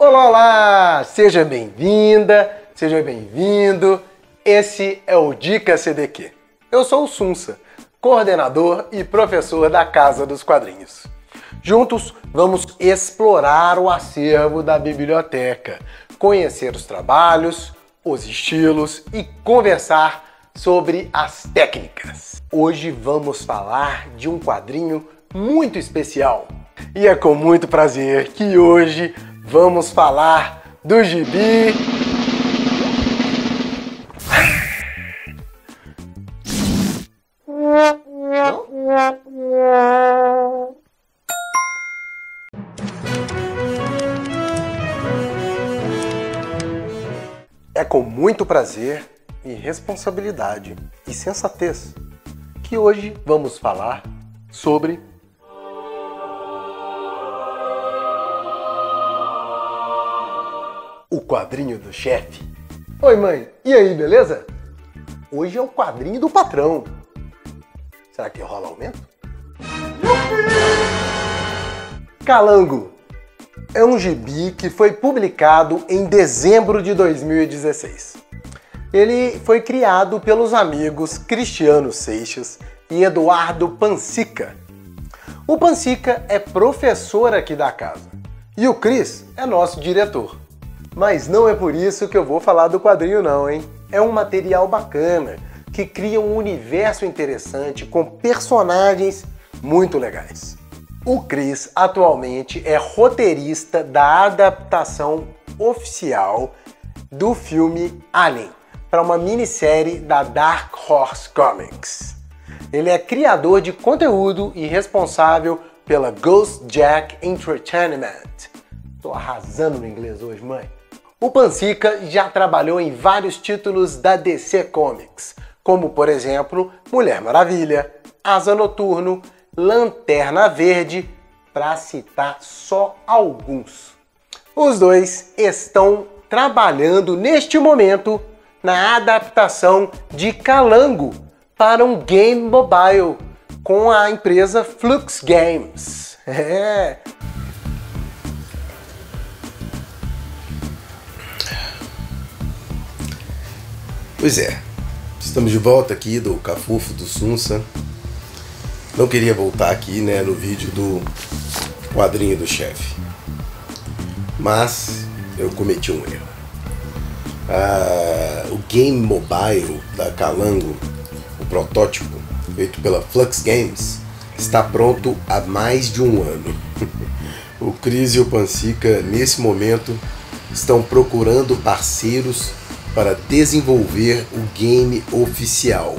Olá, olá! Seja bem-vinda, seja bem-vindo. Esse é o Dica CDQ. Eu sou o Sunsa, coordenador e professor da Casa dos Quadrinhos. Juntos vamos explorar o acervo da biblioteca, conhecer os trabalhos, os estilos e conversar sobre as técnicas. Hoje vamos falar de um quadrinho muito especial. E é com muito prazer que hoje vamos falar do gibi... É com muito prazer e responsabilidade e sensatez que hoje vamos falar sobre o quadrinho do chefe. Oi, mãe, e aí, beleza? Hoje é o quadrinho do patrão. Será que rola aumento? Calango é um gibi que foi publicado em dezembro de 2016. Ele foi criado pelos amigos Cristiano Seixas e Eduardo Pansica. O Pansica é professor aqui da casa e o Cris é nosso diretor. Mas não é por isso que eu vou falar do quadrinho não, hein? É um material bacana, que cria um universo interessante com personagens muito legais. O Cris atualmente é roteirista da adaptação oficial do filme Alien, para uma minissérie da Dark Horse Comics. Ele é criador de conteúdo e responsável pela Ghost Jack Entertainment. Tô arrasando no inglês hoje, mãe. O Pansica já trabalhou em vários títulos da DC Comics, como por exemplo Mulher Maravilha, Asa Noturno, Lanterna Verde, para citar só alguns. Os dois estão trabalhando neste momento na adaptação de Calango para um game mobile com a empresa Flux Games. Pois é, estamos de volta aqui do Cafufo do Sunsa. Não queria voltar aqui, né, no vídeo do quadrinho do chefe, mas eu cometi um erro. O game mobile da Calango, o protótipo feito pela Flux Games, está pronto há mais de um ano. O Cris e o Pansica, nesse momento, estão procurando parceiros para desenvolver o game oficial.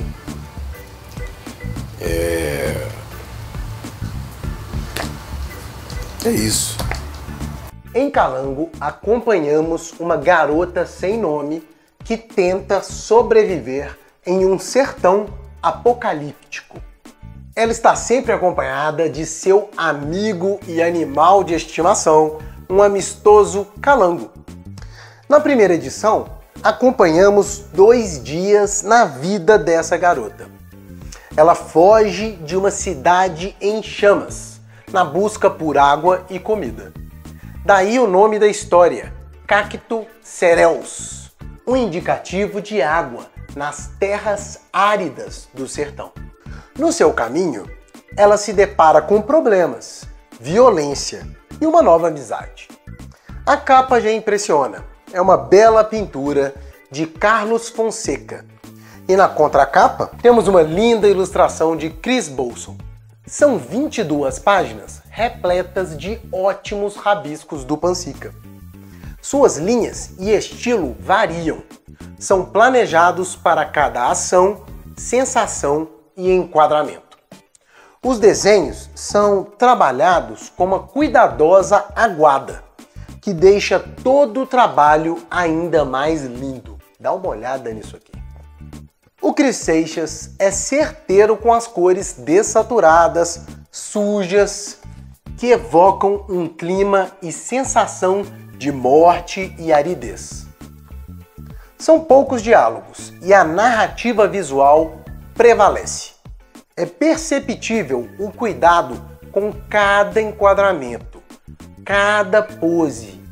É isso. Em Calango, acompanhamos uma garota sem nome que tenta sobreviver em um sertão apocalíptico. Ela está sempre acompanhada de seu amigo e animal de estimação, um amistoso calango. Na primeira edição, acompanhamos 2 dias na vida dessa garota. Ela foge de uma cidade em chamas, na busca por água e comida. Daí o nome da história, Cacto Cereus, um indicativo de água nas terras áridas do sertão. No seu caminho, ela se depara com problemas, violência e uma nova amizade. A capa já impressiona. É uma bela pintura de Carlos Fonseca. E na contracapa temos uma linda ilustração de Chris Bolson. São 22 páginas repletas de ótimos rabiscos do Pansica. Suas linhas e estilo variam. São planejados para cada ação, sensação e enquadramento. Os desenhos são trabalhados com uma cuidadosa aguada, que deixa todo o trabalho ainda mais lindo. Dá uma olhada nisso aqui. O Cris Seixas é certeiro com as cores dessaturadas, sujas, que evocam um clima e sensação de morte e aridez. São poucos diálogos e a narrativa visual prevalece. É perceptível o cuidado com cada enquadramento, cada pose,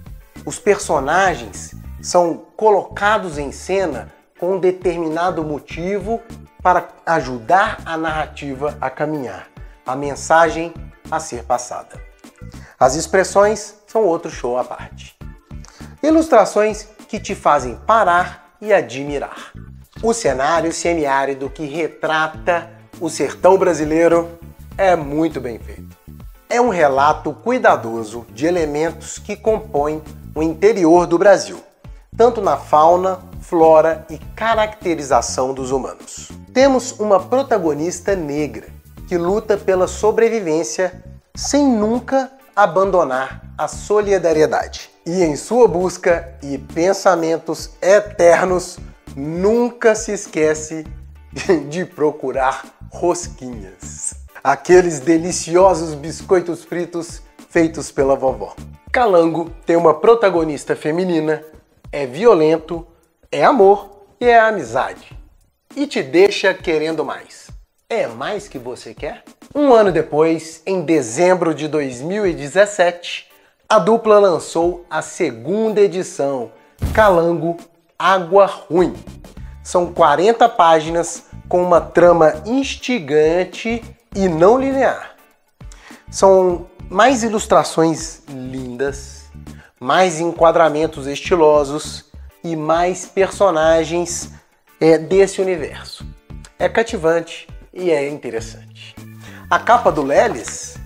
Os personagens são colocados em cena com um determinado motivo para ajudar a narrativa a caminhar, a mensagem a ser passada. As expressões são outro show à parte. Ilustrações que te fazem parar e admirar. O cenário semiárido que retrata o sertão brasileiro é muito bem feito. É um relato cuidadoso de elementos que compõem o interior do Brasil, tanto na fauna, flora e caracterização dos humanos. Temos uma protagonista negra que luta pela sobrevivência sem nunca abandonar a solidariedade. E em sua busca e pensamentos eternos, nunca se esquece de procurar rosquinhas. Aqueles deliciosos biscoitos fritos feitos pela vovó. Calango tem uma protagonista feminina, é violento, é amor e é amizade. E te deixa querendo mais. É mais que você quer? Um ano depois, em dezembro de 2017, a dupla lançou a segunda edição, Calango Água Ruim. São 40 páginas com uma trama instigante e não linear. São mais ilustrações lindas, mais enquadramentos estilosos e mais personagens desse universo. É cativante e é interessante. A capa do Lelis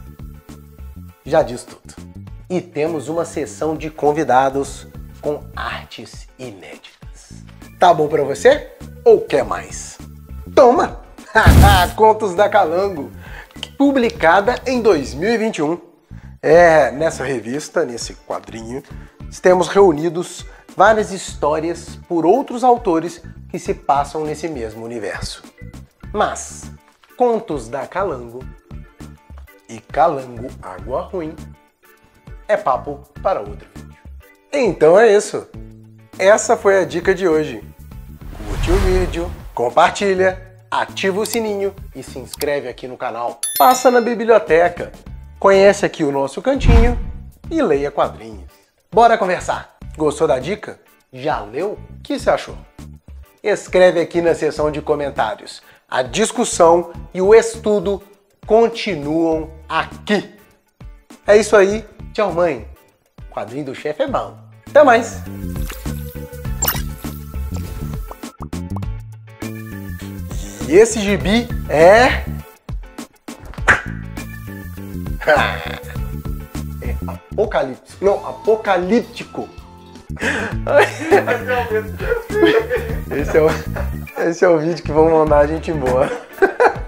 já diz tudo. E temos uma sessão de convidados com artes inéditas. Tá bom pra você? Ou quer mais? Toma! Contos da Calango, publicada em 2021. Nessa revista, nesse quadrinho, temos reunidos várias histórias por outros autores que se passam nesse mesmo universo. Mas Contos da Calango e Calango Água Ruim é papo para outro vídeo. Então é isso. Essa foi a dica de hoje. Curte o vídeo, compartilha, ativa o sininho e se inscreve aqui no canal. Passa na biblioteca, conhece aqui o nosso cantinho e leia quadrinhos. Bora conversar! Gostou da dica? Já leu? O que você achou? Escreve aqui na seção de comentários. A discussão e o estudo continuam aqui. É isso aí. Tchau, mãe. O quadrinho do chefe é bom. Até mais. E esse gibi é apocalíptico. Não, apocalíptico. Esse é o vídeo que vão mandar a gente embora.